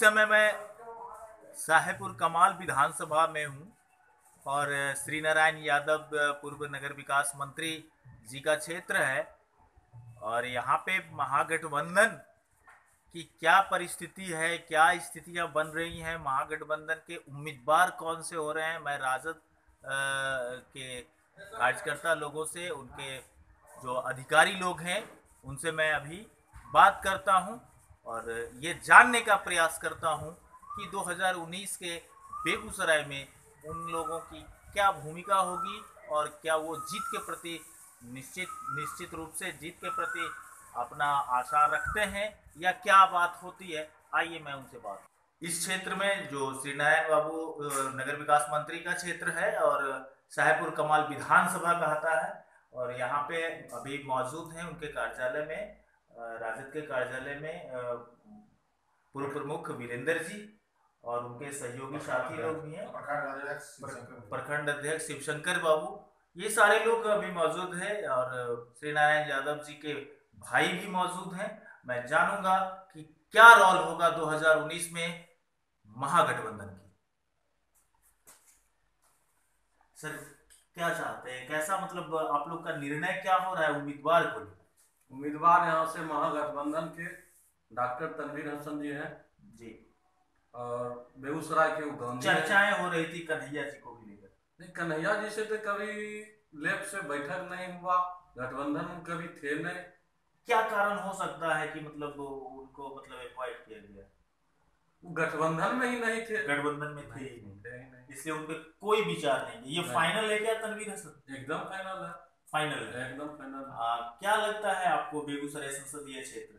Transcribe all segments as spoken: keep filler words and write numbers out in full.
समय मैं साहेबपुर कमाल विधानसभा में हूँ और श्री नारायण यादव पूर्व नगर विकास मंत्री जी का क्षेत्र है और यहाँ पे महागठबंधन की क्या परिस्थिति है, क्या स्थितियां बन रही हैं, महागठबंधन के उम्मीदवार कौन से हो रहे हैं। मैं राजद के कार्यकर्ता लोगों से, उनके जो अधिकारी लोग हैं उनसे मैं अभी बात करता हूं और ये जानने का प्रयास करता हूं कि दो हज़ार उन्नीस के बेगूसराय में उन लोगों की क्या भूमिका होगी और क्या वो जीत के प्रति निश्चित निश्चित रूप से जीत के प्रति अपना आशा रखते हैं या क्या बात होती है। आइए मैं उनसे बात। इस क्षेत्र में जो श्री नारायण बाबू नगर विकास मंत्री का क्षेत्र है और साहेबपुर कमाल विधानसभा कहता है और यहाँ पे अभी मौजूद हैं उनके कार्यालय में, राजद के कार्यालय में पूर्व प्रमुख वीरेंद्र जी और उनके सहयोगी साथी लोग भी हैं, प्रखंड अध्यक्ष शिवशंकर बाबू, ये सारे लोग अभी मौजूद हैं और श्री नारायण यादव जी के भाई भी मौजूद हैं। मैं जानूंगा कि क्या रोल होगा दो हज़ार उन्नीस में महागठबंधन की। सर क्या चाहते हैं, कैसा मतलब आप लोग का निर्णय क्या हो रहा है उम्मीदवार को? उम्मीदवार यहाँ से महागठबंधन के डॉक्टर तनवीर हसन जी हैं जी और बेगूसराय के गांधी। चर्चाएं हो रही थी कन्हैया जी को भी लेकर। नहीं, कन्हैया जी से तो कभी लेफ्ट से बैठक नहीं हुआ, गठबंधन में कभी थे नहीं। क्या कारण हो सकता है कि मतलब उनको मतलब अवॉइड किया गया? गठबंधन में ही नहीं थे, गठबंधन में थे ही नहीं, इसलिए उनपे कोई विचार नहीं। ये फाइनल है क्या तनवीर हसन? एकदम फाइनल है, फाइनल है, एकदम फाइनल। आ, क्या लगता है आपको बेगूसराय संसदीय क्षेत्र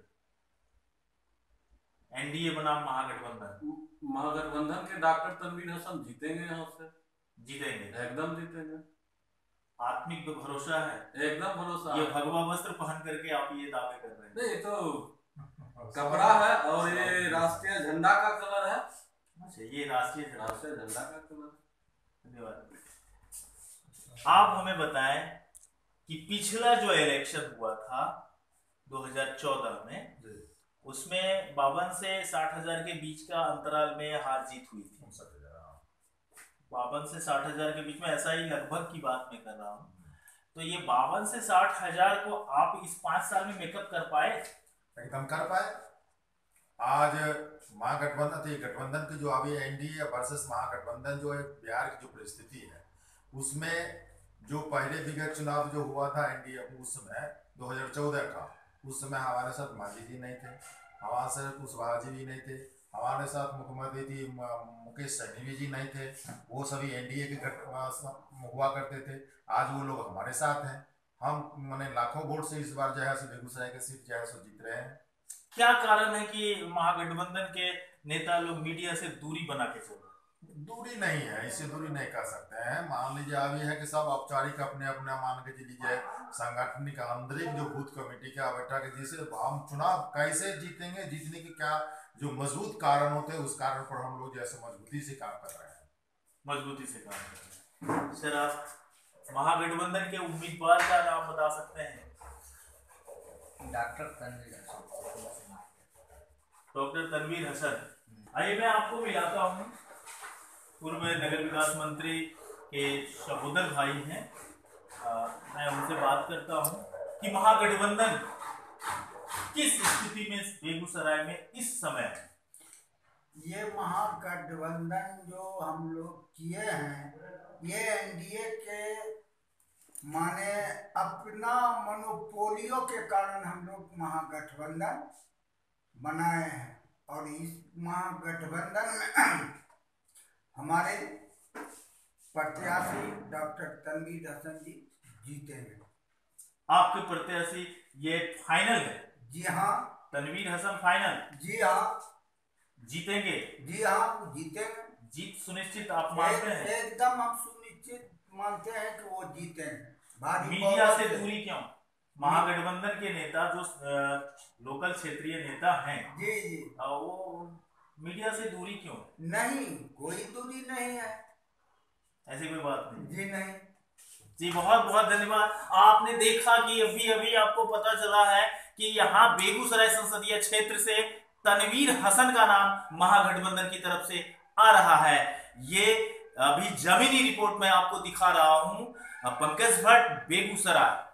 एनडीए बनाम महागठबंधन? महागठबंधन के डॉक्टर तनवीर हसन जीतेंगे, यहाँ से जीतेंगे, एकदम जीतेंगे। आत्मिक भरोसा है, एकदम भरोसा। ये भगवा वस्त्र पहन करके आप ये दावे कर रहे हैं? नहीं, तो कपड़ा है और ये राष्ट्रीय झंडा का कलर है। अच्छा, ये राष्ट्रीय राष्ट्रीय झंडा का कलर। धन्यवाद। आप हमें बताएं कि पिछला जो इलेक्शन हुआ था दो हज़ार चौदह में, उसमें बावन से साठ हजार के बीच का अंतराल में हार जीत हुई थी। बावन से साठ हजार के बीच में, ऐसा ही लगभग की बात मैं कर रहा हूँ। तो ये बावन से साठ हजार को आप इस पांच साल में मेकअप कर पाए? एकदम कर पाए। आज महागठबंधन थी, गठबंधन की जो अभी एनडीए वर्सेस महागठबंधन जो है बिहार की जो परिस्थिति है, उसमें जो पहले विगत चुनाव जो हुआ था एनडीए उस समय दो हज़ार चौदह का, उस समय हमारे साथ मांझी जी नहीं थे, हमारे साथ कुशवाहा जी भी नहीं थे, हमारे साथ मुख्यमंत्री थी मुकेश सहनी जी नहीं थे, वो सभी एनडीए के गठ हुआ करते थे। आज वो लोग हमारे साथ हैं। हम मैंने लाखों वोट से इस बार जो है बेगूसराय के सीट जो है सो जीत रहे हैं। क्या कारण है कि महागठबंधन के नेता लोग मीडिया से दूरी बना के चल रहे हैं? दूरी नहीं है, इससे दूरी नहीं कर सकते हैं। मान लीजिए अभी है कि सब औपचारिक अपने अपने मान के लीजिए संगठनिक आंतरिक जो बूथ कमेटी का बैठक है, जिसे हम चुनाव कैसे जीतेंगे, जीतने के क्या जो मजबूत कारण होते हैं, उस कारण पर हम लोग जैसे मजबूती से काम कर रहे हैं। मजबूती से काम कर रहे हैं। सर आप महागठबंधन के उम्मीदवार का नाम बता सकते हैं? डॉक्टर तनवीर हसन। डॉक्टर तनवीर हसन। आइए मैं आपको मिलाता हूँ, पूर्व नगर विकास मंत्री के सहोदर भाई हैं। आ, मैं उनसे बात करता हूँ कि महागठबंधन किस स्थिति में बेगूसराय में इस समय है। ये महागठबंधन जो हम लोग किए हैं, ये एनडीए के माने अपना मोनोपोलियो के कारण हम लोग महागठबंधन बनाए हैं और इस महागठबंधन में हमारे प्रत्याशी डॉक्टर तनवीर हसन जी जीतेंगे। आपके प्रत्याशी ये फाइनल है? जी हाँ, तनवीर हसन फाइनल? जी हाँ, जीतेंगे? जी हाँ, जीतेंगे। जीत सुनिश्चित आप मानते हैं? एकदम हम सुनिश्चित मानते हैं कि वो जीतेंगे। मीडिया से दूरी क्यों? महागठबंधन के नेता जो लोकल क्षेत्रीय नेता हैं, जी जी, वो मीडिया से दूरी क्यों? नहीं, कोई दूरी नहीं है, ऐसी कोई बात नहीं। जी नहीं। जी बहुत बहुत धन्यवाद। आपने देखा कि अभी अभी आपको पता चला है कि यहाँ बेगूसराय संसदीय क्षेत्र से तनवीर हसन का नाम महागठबंधन की तरफ से आ रहा है। ये अभी जमीनी रिपोर्ट में आपको दिखा रहा हूं। पंकज भट्ट बेगूसराय।